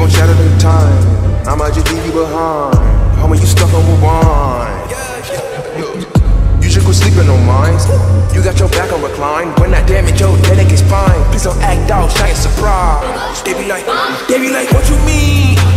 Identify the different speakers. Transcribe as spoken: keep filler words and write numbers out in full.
Speaker 1: gon' shatter the time. I'ma just leave you behind. Homie, you stuck on rewind. You just go sleeping on mine. You got your back on recline. When I damage your headache is fine. Please don't act out, shy and surprise. They be like, they be like, what you mean?